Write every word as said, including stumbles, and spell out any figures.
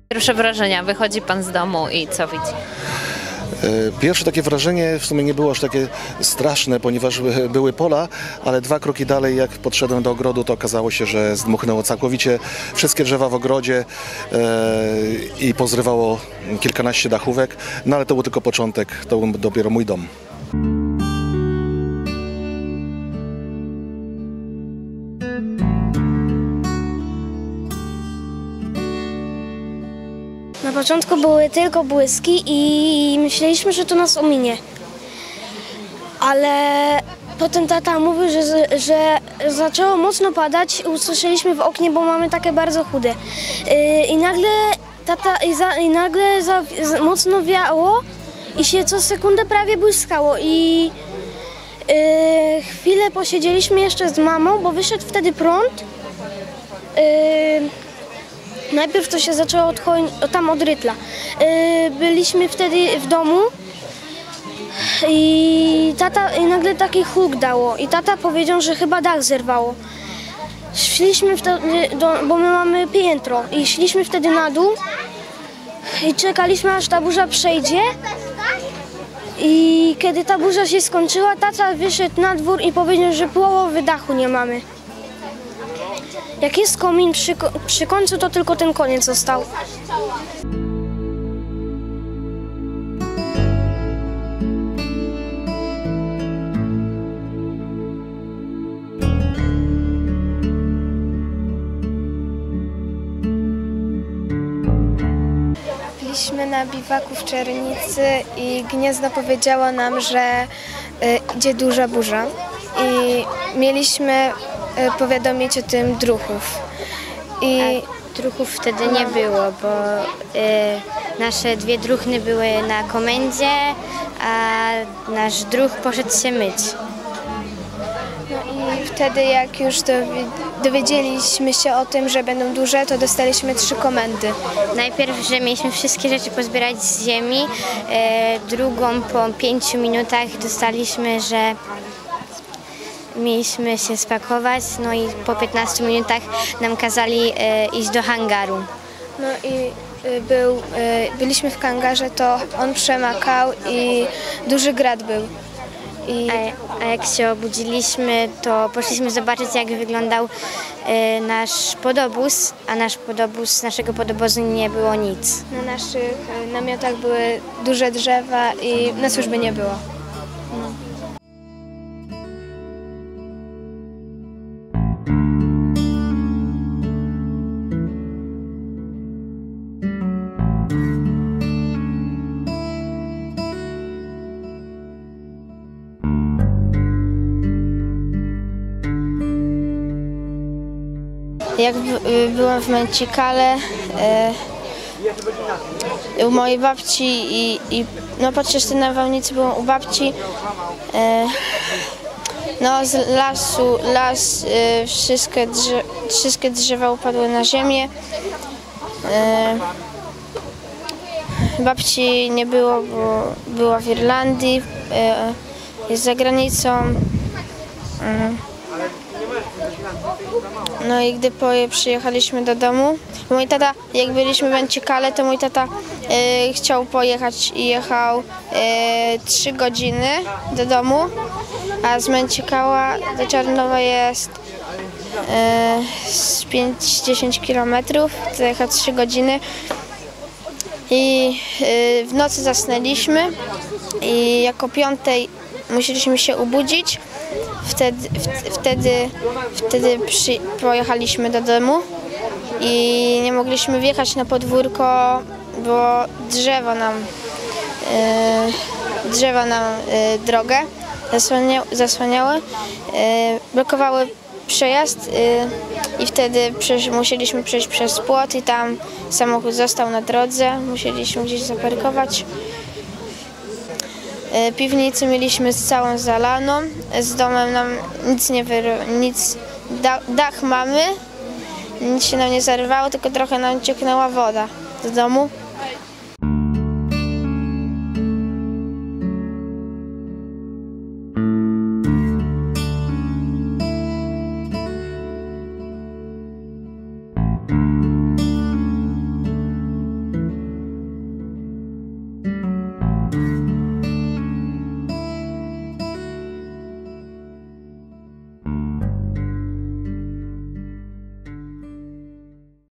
Pierwsze wrażenia, wychodzi pan z domu i co widzi? Pierwsze takie wrażenie w sumie nie było aż takie straszne, ponieważ były pola, ale dwa kroki dalej, jak podszedłem do ogrodu, to okazało się, że zdmuchnęło całkowicie wszystkie drzewa w ogrodzie i pozrywało kilkanaście dachówek, no ale to był tylko początek, to był dopiero mój dom. Na początku były tylko błyski i myśleliśmy, że to nas ominie. Ale potem tata mówił, że, że zaczęło mocno padać i usłyszeliśmy w oknie, bo mamy takie bardzo chude. I nagle tata i, za, i nagle za, mocno wiało i się co sekundę prawie błyskało. I yy, chwilę posiedzieliśmy jeszcze z mamą, bo wyszedł wtedy prąd. Yy, Najpierw to się zaczęło od tam od rytla. Yy, byliśmy wtedy w domu i tata i nagle taki huk dało i tata powiedział, że chyba dach zerwało. Szliśmy wtedy, do, bo my mamy piętro i szliśmy wtedy na dół i czekaliśmy, aż ta burza przejdzie. I kiedy ta burza się skończyła, tata wyszedł na dwór i powiedział, że połowy dachu nie mamy. Jak jest komin przy, przy końcu, to tylko ten koniec został. Byliśmy na biwaku w Czernicy i gniazdo powiedziało nam, że y, idzie duża burza i mieliśmy powiadomić o tym druhów. I a druhów wtedy nie było, bo y, nasze dwie druhny były na komendzie, a nasz druh poszedł się myć. No i wtedy, jak już dowiedzieliśmy się o tym, że będą duże, to dostaliśmy trzy komendy. Najpierw, że mieliśmy wszystkie rzeczy pozbierać z ziemi, y, drugą po pięciu minutach dostaliśmy, że mieliśmy się spakować, no i po piętnastu minutach nam kazali e, iść do hangaru. No i y, był, y, byliśmy w hangarze, to on przemakał i duży grad był. I... A, a jak się obudziliśmy, to poszliśmy zobaczyć, jak wyglądał e, nasz podobóz, a nasz podobóz, z naszego podobozu nie było nic. Na naszych y, namiotach były duże drzewa i na służbie nie było. No. Jak byłam w Męcikale, e, u mojej babci i, i no podczas tej nawałnicy byłam u babci, e, no z lasu, las, e, wszystkie, drze, wszystkie drzewa upadły na ziemię. E, babci nie było, bo była w Irlandii, e, jest za granicą. E, No i gdy przyjechaliśmy do domu, mój tata, jak byliśmy w Męcikale, to mój tata e, chciał pojechać i jechał trzy godziny do domu, a z Męcikała do Czarnowa jest e, z pięć do dziesięciu kilometrów, to jechał trzy godziny. I e, w nocy zasnęliśmy i jako piątej musieliśmy się obudzić. Wtedy, wtedy, wtedy przy, pojechaliśmy do domu i nie mogliśmy wjechać na podwórko, bo drzewa nam, e, drzewa nam e, drogę zasłania, zasłaniały, e, blokowały przejazd e, i wtedy przecież musieliśmy przejść przez płot i tam samochód został na drodze, musieliśmy gdzieś zaparkować. Piwnicę mieliśmy całą zalaną, z domem nam nic nie wyrywało, nic, dach mamy, nic się nam nie zarywało, tylko trochę nam cieknęła woda do domu.